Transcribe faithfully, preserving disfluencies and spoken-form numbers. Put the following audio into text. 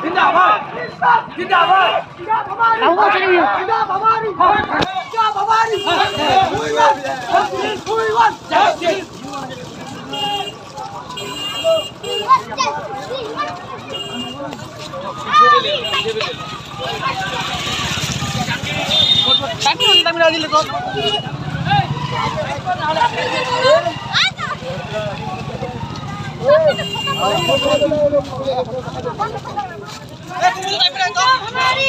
जिंदाबाद जिंदाबाद आओ चलिए जिंदाबाद जिंदाबाद हुई वन justice Sakit kita minta dulu kok. Eh, tunggu kita minta kok.